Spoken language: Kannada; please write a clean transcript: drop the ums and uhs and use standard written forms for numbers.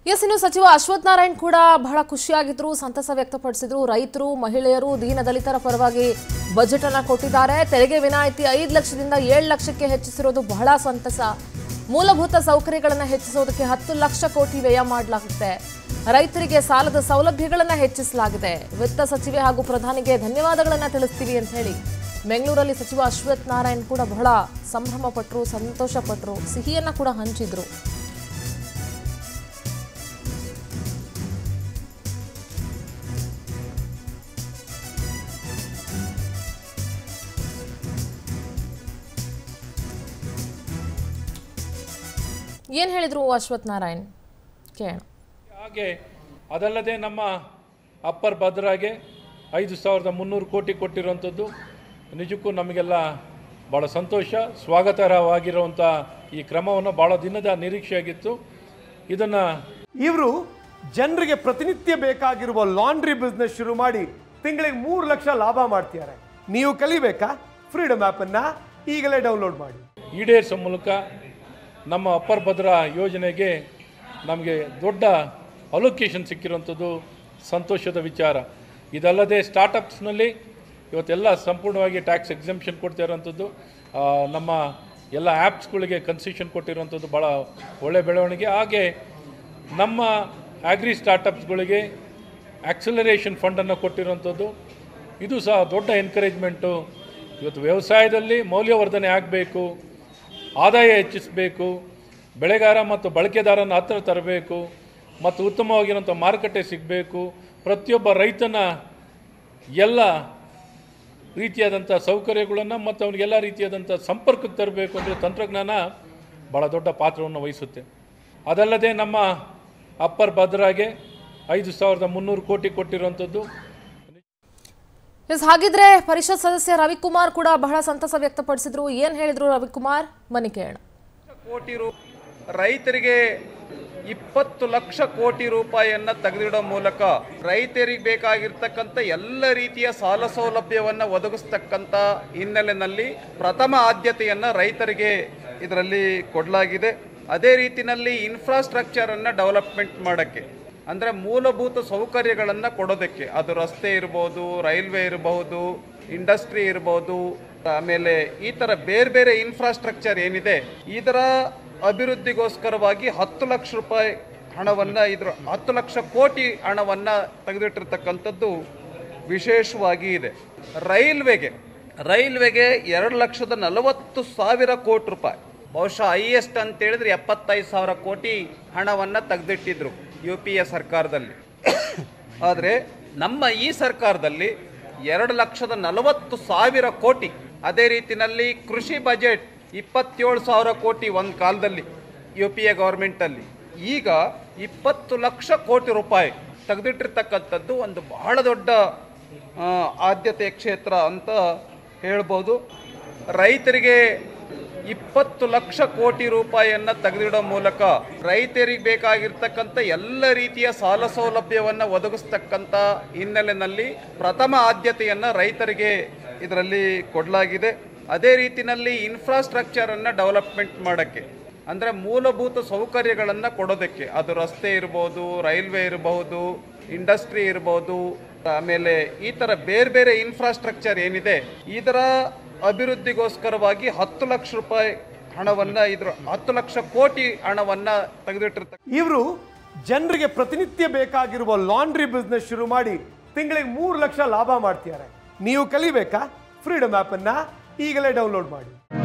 ಎಸ್ ಇನ್ನು ಸಚಿವ ಅಶ್ವಥ್ ನಾರಾಯಣ್ ಕೂಡ ಬಹಳ ಖುಷಿಯಾಗಿದ್ರು, ಸಂತಸ ವ್ಯಕ್ತಪಡಿಸಿದ್ರು. ರೈತರು, ಮಹಿಳೆಯರು, ದೀನ ದಲಿತರ ಪರವಾಗಿ ಬಜೆಟ್ ಅನ್ನು ಕೊಟ್ಟಿದ್ದಾರೆ. ತೆರಿಗೆ ವಿನಾಯಿತಿ 5 ಲಕ್ಷದಿಂದ 7 ಲಕ್ಷಕ್ಕೆ ಹೆಚ್ಚಿಸಿರೋದು ಬಹಳ ಸಂತಸ. ಮೂಲಭೂತ ಸೌಕರ್ಯಗಳನ್ನು ಹೆಚ್ಚಿಸೋದಕ್ಕೆ 10 ಲಕ್ಷ ಕೋಟಿ ವ್ಯಯ ಮಾಡಲಾಗುತ್ತೆ. ರೈತರಿಗೆ ಸಾಲದ ಸೌಲಭ್ಯಗಳನ್ನು ಹೆಚ್ಚಿಸಲಾಗಿದೆ. ವಿತ್ತ ಸಚಿವೆ ಹಾಗೂ ಪ್ರಧಾನಿಗೆ ಧನ್ಯವಾದಗಳನ್ನು ತಿಳಿಸ್ತೀವಿ ಅಂತ ಹೇಳಿ ಬೆಂಗಳೂರಲ್ಲಿ ಸಚಿವ ಅಶ್ವಥ್ ನಾರಾಯಣ್ ಕೂಡ ಬಹಳ ಸಂಭ್ರಮ ಪಟ್ಟರು, ಸಂತೋಷ ಪಟ್ಟರು, ಸಿಹಿಯನ್ನ ಕೂಡ ಹಂಚಿದ್ರು. ಏನು ಹೇಳಿದ್ರು ಅಶ್ವಥ್ ನಾರಾಯಣ್ ಕೇಳೋಣ. ಹಾಗೆ ಅದಲ್ಲದೆ ನಮ್ಮ ಅಪ್ಪರ್ ಭದ್ರಾಗೆ 5300 ಕೋಟಿ ಕೊಟ್ಟಿರುವಂಥದ್ದು ನಿಜಕ್ಕೂ ನಮಗೆಲ್ಲ ಭಾಳ ಸಂತೋಷ, ಸ್ವಾಗತಾರ್ಹವಾಗಿರುವಂಥ ಈ ಕ್ರಮವನ್ನು ಭಾಳ ದಿನದ ನಿರೀಕ್ಷೆಯಾಗಿತ್ತು. ಇದನ್ನು ಇವರು ಜನರಿಗೆ ಪ್ರತಿನಿತ್ಯ ಬೇಕಾಗಿರುವ ಲಾಂಡ್ರಿ ಬಿಸ್ನೆಸ್ ಶುರು ಮಾಡಿ ತಿಂಗಳಿಗೆ 3 ಲಕ್ಷ ಲಾಭ ಮಾಡ್ತಿದ್ದಾರೆ. ನೀವು ಕಲಿಬೇಕಾ? ಫ್ರೀಡಮ್ ಆ್ಯಪನ್ನು ಈಗಲೇ ಡೌನ್ಲೋಡ್ ಮಾಡಿ. ಈಡೇರಿಸೋ ಮೂಲಕ ನಮ್ಮ ಅಪ್ಪರ್ ಭದ್ರಾ ಯೋಜನೆಗೆ ನಮಗೆ ದೊಡ್ಡ ಅಲೋಕೇಶನ್ ಸಿಕ್ಕಿರುವಂಥದ್ದು ಸಂತೋಷದ ವಿಚಾರ. ಇದಲ್ಲದೆ ಸ್ಟಾರ್ಟಪ್ಸ್ನಲ್ಲಿ ಇವತ್ತೆಲ್ಲ ಸಂಪೂರ್ಣವಾಗಿ ಟ್ಯಾಕ್ಸ್ ಎಕ್ಸೆಂಪ್ಷನ್ ಕೊಡ್ತಾ ಇರೋವಂಥದ್ದು, ನಮ್ಮ ಎಲ್ಲ ಆ್ಯಪ್ಸ್ಗಳಿಗೆ ಕನ್ಸೆಷನ್ ಕೊಟ್ಟಿರುವಂಥದ್ದು ಭಾಳ ಒಳ್ಳೆಯ ಬೆಳವಣಿಗೆ. ಹಾಗೆ ನಮ್ಮ ಆಗ್ರಿ ಸ್ಟಾರ್ಟಪ್ಸ್ಗಳಿಗೆ ಆಕ್ಸಲರೇಷನ್ ಫಂಡನ್ನು ಕೊಟ್ಟಿರುವಂಥದ್ದು ಇದು ಸಹ ದೊಡ್ಡ ಎನ್ಕರೇಜ್ಮೆಂಟು. ಇವತ್ತು ವ್ಯವಸಾಯದಲ್ಲಿ ಮೌಲ್ಯವರ್ಧನೆ ಆಗಬೇಕು, ಆದಾಯ ಹೆಚ್ಚಿಸಬೇಕು, ಬೆಳೆಗಾರ ಮತ್ತು ಬಳಕೆದಾರನ ಹತ್ತಿರ ತರಬೇಕು ಮತ್ತು ಉತ್ತಮವಾಗಿರುವಂಥ ಮಾರುಕಟ್ಟೆ ಸಿಗಬೇಕು, ಪ್ರತಿಯೊಬ್ಬ ರೈತನ ಎಲ್ಲ ರೀತಿಯಾದಂಥ ಸೌಕರ್ಯಗಳನ್ನು ಮತ್ತು ಅವನಿಗೆಲ್ಲ ರೀತಿಯಾದಂಥ ಸಂಪರ್ಕಕ್ಕೆ ತರಬೇಕು ಅಂದರೆ ತಂತ್ರಜ್ಞಾನ ಭಾಳ ದೊಡ್ಡ ಪಾತ್ರವನ್ನು ವಹಿಸುತ್ತೆ. ಅದಲ್ಲದೆ ನಮ್ಮ ಅಪ್ಪರ್ ಭದ್ರಾಗೆ 5300 ಕೋಟಿ ಕೊಟ್ಟಿರುವಂಥದ್ದು. ಹಾಗಿದ್ರೆ ಪರಿಷತ್ ಸದಸ್ಯ ರವಿಕುಮಾರ್ ಕೂಡ ಬಹಳ ಸಂತಸ ವ್ಯಕ್ತಪಡಿಸಿದ್ರು. ಏನ್ ಹೇಳಿದ್ರು ರವಿಕುಮಾರ್, ಬನ್ನಿ ಕೇಳೋಣ. ಕೋಟಿ ರೈತರಿಗೆ 20 ಲಕ್ಷ ಕೋಟಿ ರೂಪಾಯಿಯನ್ನ ತೆಗೆದಿಡೋ ಮೂಲಕ ರೈತರಿಗೆ ಬೇಕಾಗಿರ್ತಕ್ಕಂಥ ಎಲ್ಲ ರೀತಿಯ ಸಾಲ ಸೌಲಭ್ಯವನ್ನು ಒದಗಿಸ್ತಕ್ಕಂಥ ಹಿನ್ನೆಲೆಯಲ್ಲಿ ಪ್ರಥಮ ಆದ್ಯತೆಯನ್ನು ರೈತರಿಗೆ ಇದರಲ್ಲಿ ಕೊಡಲಾಗಿದೆ. ಅದೇ ರೀತಿಯಲ್ಲಿ ಇನ್ಫ್ರಾಸ್ಟ್ರಕ್ಚರನ್ನು ಡೆವಲಪ್ಮೆಂಟ್ ಮಾಡೋಕ್ಕೆ, ಅಂದರೆ ಮೂಲಭೂತ ಸೌಕರ್ಯಗಳನ್ನು ಕೊಡೋದಕ್ಕೆ, ಅದು ರಸ್ತೆ ಇರ್ಬೋದು, ರೈಲ್ವೆ ಇರಬಹುದು, ಇಂಡಸ್ಟ್ರಿ ಇರ್ಬೋದು, ಆಮೇಲೆ ಈ ಥರ ಬೇರೆ ಬೇರೆ ಇನ್ಫ್ರಾಸ್ಟ್ರಕ್ಚರ್ ಏನಿದೆ ಇದರ ಅಭಿವೃದ್ಧಿಗೋಸ್ಕರವಾಗಿ 10 ಲಕ್ಷ ರೂಪಾಯಿ ಹಣವನ್ನು, ಇದರ 10 ಲಕ್ಷ ಕೋಟಿ ಹಣವನ್ನು ತೆಗೆದಿಟ್ಟಿರ್ತಕ್ಕಂಥದ್ದು ವಿಶೇಷವಾಗಿ ಇದೆ. ರೈಲ್ವೆಗೆ 2,40,40,000 ಕೋಟಿ ರೂಪಾಯಿ, ಬಹುಶಃ ಹೈಯೆಸ್ಟ್ ಅಂತ ಹೇಳಿದ್ರೆ 75,000 ಕೋಟಿ ಹಣವನ್ನು ತೆಗೆದಿಟ್ಟಿದ್ರು UPA ಸರ್ಕಾರದಲ್ಲಿ. ಆದರೆ ನಮ್ಮ ಈ ಸರ್ಕಾರದಲ್ಲಿ 2,40,000 ಕೋಟಿ. ಅದೇ ರೀತಿಯಲ್ಲಿ ಕೃಷಿ ಬಜೆಟ್ 27,000 ಕೋಟಿ ಒಂದು ಕಾಲದಲ್ಲಿ UPA ಗೌರ್ಮೆಂಟಲ್ಲಿ. ಈಗ 20 ಲಕ್ಷ ಕೋಟಿ ರೂಪಾಯಿ ತೆಗೆದಿಟ್ಟಿರ್ತಕ್ಕಂಥದ್ದು ಒಂದು ಬಹಳ ದೊಡ್ಡ ಆದ್ಯತೆಯ ಕ್ಷೇತ್ರ ಅಂತ ಹೇಳ್ಬೋದು. ರೈತರಿಗೆ 20 ಲಕ್ಷ ಕೋಟಿ ರೂಪಾಯಿಯನ್ನು ತೆಗೆದಿಡೋ ಮೂಲಕ ರೈತರಿಗೆ ಬೇಕಾಗಿರ್ತಕ್ಕಂಥ ಎಲ್ಲ ರೀತಿಯ ಸಾಲ ಸೌಲಭ್ಯವನ್ನು ಒದಗಿಸ್ತಕ್ಕಂಥ ಹಿನ್ನೆಲೆಯಲ್ಲಿ ಪ್ರಥಮ ಆದ್ಯತೆಯನ್ನು ರೈತರಿಗೆ ಇದರಲ್ಲಿ ಕೊಡಲಾಗಿದೆ. ಅದೇ ರೀತಿಯಲ್ಲಿ ಇನ್ಫ್ರಾಸ್ಟ್ರಕ್ಚರನ್ನು ಡೆವಲಪ್ಮೆಂಟ್ ಮಾಡೋಕ್ಕೆ, ಅಂದರೆ ಮೂಲಭೂತ ಸೌಕರ್ಯಗಳನ್ನು ಕೊಡೋದಕ್ಕೆ, ಅದು ರಸ್ತೆ ಇರ್ಬೋದು, ರೈಲ್ವೆ ಇರಬಹುದು, ಇಂಡಸ್ಟ್ರಿ ಇರ್ಬೋದು, ಆಮೇಲೆ ಈ ಥರ ಬೇರೆ ಬೇರೆ ಇನ್ಫ್ರಾಸ್ಟ್ರಕ್ಚರ್ ಏನಿದೆ ಇದರ ಅಭಿವೃದ್ಧಿಗೋಸ್ಕರವಾಗಿ 10 ಲಕ್ಷ ರೂಪಾಯಿ ಹಣವನ್ನು, ಇದರ 10 ಲಕ್ಷ ಕೋಟಿ ಹಣವನ್ನು ತೆಗೆದಿಟ್ಟಿರ್ತಾರೆ. ಇವರು ಜನರಿಗೆ ಪ್ರತಿನಿತ್ಯ ಬೇಕಾಗಿರುವ ಲಾಂಡ್ರಿ ಬಿಸ್ನೆಸ್ ಶುರು ಮಾಡಿ ತಿಂಗಳಿಗೆ 3 ಲಕ್ಷ ಲಾಭ ಮಾಡ್ತಿದ್ದಾರೆ. ನೀವು ಕಲಿಬೇಕಾ? ಫ್ರೀಡಮ್ ಆ್ಯಪನ್ನು ಈಗಲೇ ಡೌನ್ಲೋಡ್ ಮಾಡಿ.